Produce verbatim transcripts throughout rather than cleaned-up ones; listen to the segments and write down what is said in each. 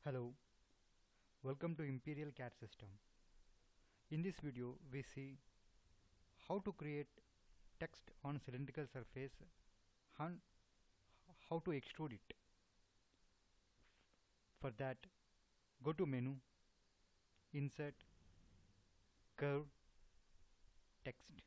Hello, welcome to Imperial C A D system. In this video we see how to create text on cylindrical surface and how to extrude it. For that, go to menu, insert, curve, text.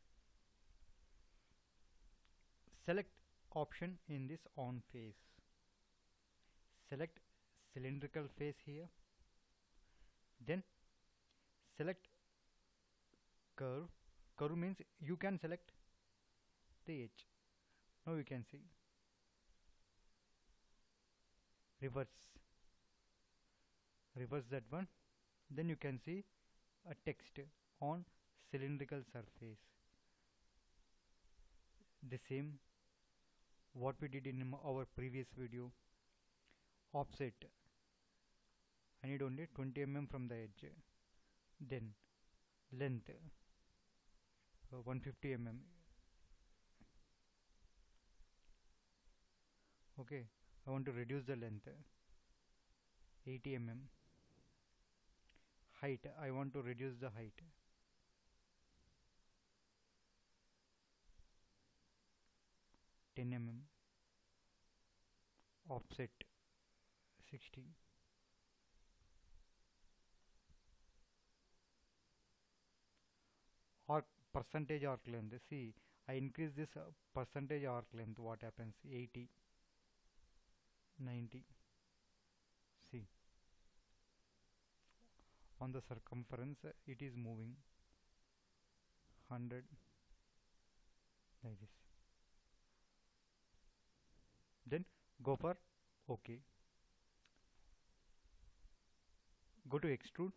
Select option in this on face. Select cylindrical face here. Then select curve. Curve means you can select the edge. Now you can see reverse. Reverse that one. Then you can see a text on cylindrical surface. The same what we did in our previous video. Offset. I need only twenty millimeters from the edge. Then length uh, one hundred fifty millimeters. Okay, I want to reduce the length eighty millimeters. Height, I want to reduce the height ten millimeters. Offset sixty. Arc percentage arc length. See, I increase this uh, percentage arc length. What happens? eighty, ninety. See, on the circumference uh, it is moving one hundred like this. Then go for OK. Go to extrude.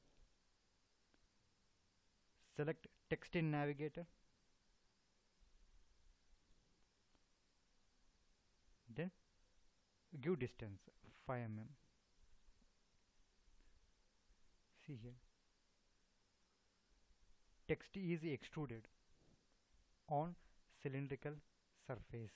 Select text in navigator. Then give distance five millimeters. See here. Text is extruded on cylindrical surface.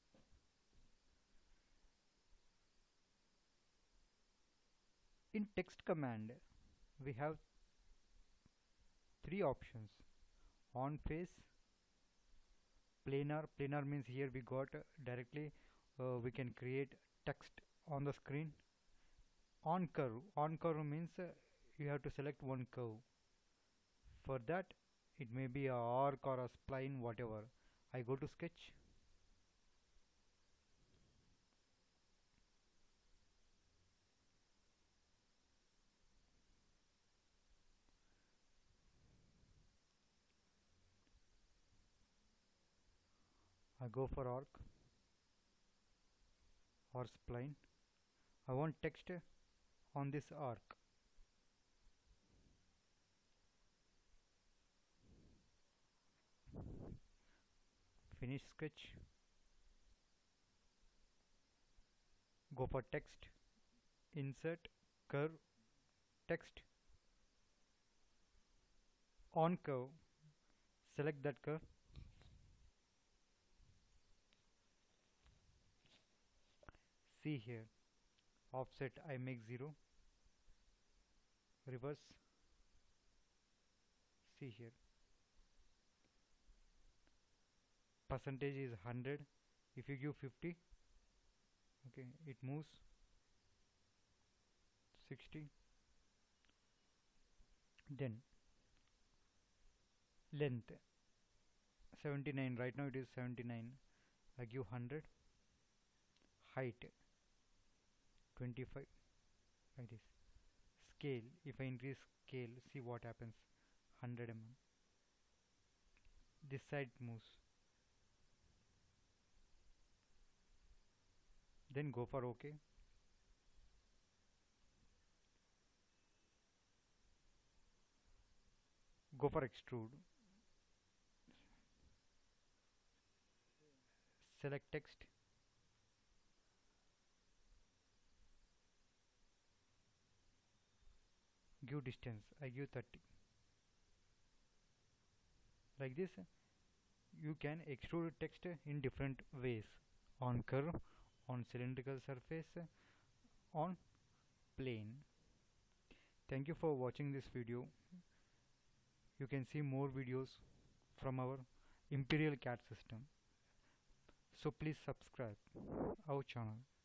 In text command we have three options: on face, planar. Planar means here we got uh, directly uh, we can create text on the screen. On curve. On curve means uh, you have to select one curve. For that it may be a arc or a spline, whatever. I go to sketch. I go for arc or spline. I want text on this arc. Finish sketch. Go for text. Insert, curve, text. On curve, select that curve. See here, offset I make zero. Reverse. See here, percentage is one hundred. If you give fifty, okay, it moves. Sixty. Then length seventy-nine. Right now it is seventy-nine. I give one hundred. Height twenty-five like this. Scale, if I increase scale, see what happens. one hundred millimeters. This side moves. Then go for OK. Go for extrude. Select text. Give distance. I give thirty. Like this you can extrude text in different ways: on curve, on cylindrical surface, on plane. Thank you for watching this video. You can see more videos from our Imperial C A D system. So please subscribe our channel.